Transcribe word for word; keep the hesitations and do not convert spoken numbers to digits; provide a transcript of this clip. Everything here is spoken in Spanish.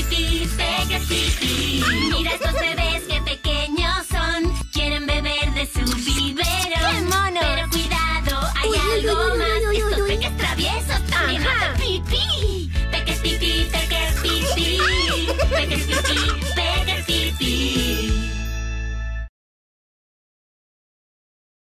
pipí, peques pipí. Mira estos bebés que pequeños son. Quieren beber de su vivero. ¡Qué mono! Pero cuidado, hay Uy, uy, algo uy, uy, más. uy, uy, Estos uy. peques traviesos también Ajá. hacen pipí. Peques pipí, peques pipí. Peques pipí,